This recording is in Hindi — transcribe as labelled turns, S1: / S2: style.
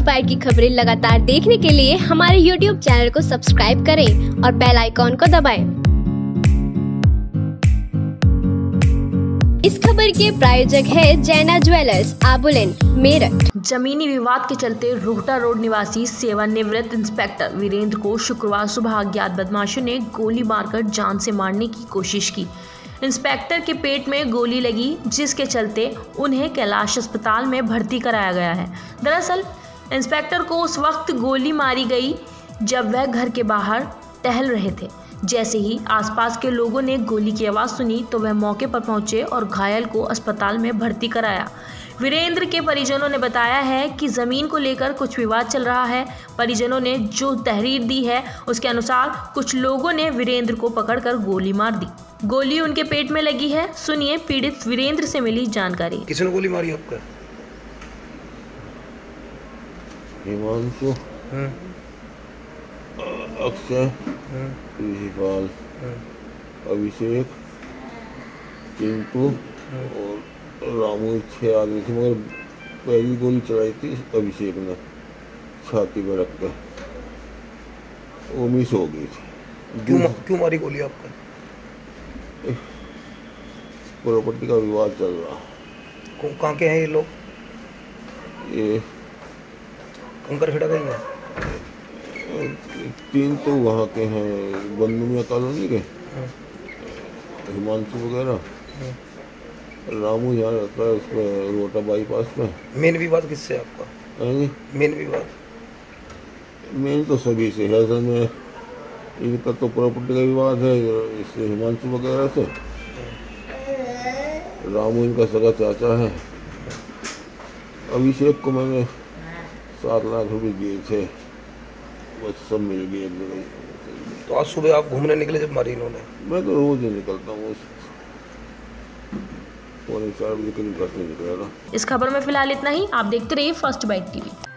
S1: बाइट की खबरें लगातार देखने के लिए हमारे YouTube चैनल को सब्सक्राइब करें और बेल आइकॉन को दबाएं। इस खबर के प्रायोजक है जैना ज्वेलर्स, आबुलेन, मेरठ।
S2: जमीनी विवाद के चलते रोहटा रोड निवासी सेवानिवृत्त इंस्पेक्टर वीरेंद्र को शुक्रवार सुबह अज्ञात बदमाशों ने गोली मारकर जान से मारने की कोशिश की। इंस्पेक्टर के पेट में गोली लगी, जिसके चलते उन्हें कैलाश अस्पताल में भर्ती कराया गया है। दरअसल इंस्पेक्टर को उस वक्त गोली मारी गई जब वह घर के बाहर टहल रहे थे। जैसे ही आसपास के लोगों ने गोली की आवाज़ सुनी तो वह मौके पर पहुंचे और घायल को अस्पताल में भर्ती कराया। वीरेंद्र के परिजनों ने बताया है कि ज़मीन को लेकर कुछ विवाद चल रहा है। परिजनों ने जो तहरीर दी है उसके अनुसार कुछ लोगों ने वीरेंद्र को पकड़कर गोली मार दी। गोली उनके पेट में लगी है। सुनिए पीड़ित वीरेंद्र से मिली जानकारी।
S3: किसने गोली मारी आपका?
S4: हिमांशु, अक्षय, प्रिंसिपल, अभिषेक, चिंटू और रामू 6 आदमी थे, मगर पहली गोली चलाई थी अभिषेक ने छाती पर रख कर, वो मिस हो गई थी।
S3: क्यों मारी गोली आपका?
S4: प्रॉपर्टी का विवाद चल रहा।
S3: कहाँ के हैं ये लोग?
S4: ये
S3: कंकर खेड़ा गई है।
S4: 3 तो वहाँ के हैं, बंदुमिया कॉलोनी के, हिमांशु वगैरह। रामू यहाँ रहता है उसमें रोटा बाईपास में।
S3: मेन विवाद किससे आपका? मेन विवाद
S4: मेन तो सभी से है। असल में इनका तो प्रॉपर्टी का विवाद है, इससे हिमांशु वगैरह से। रामू इनका सगा चाचा है। अभिषेक को मैंने 7 लाख रुपए दिए थे, बस सब मिल गए।
S3: तो आज सुबह आप घूमने निकले जब मारी इन्होंने?
S4: मैं तो रोज ही निकलता हूँ, 4 बजे करीब घर से निकला था।
S2: इस खबर में फिलहाल इतना ही। आप देखते रहिए फर्स्ट बाइट टीवी।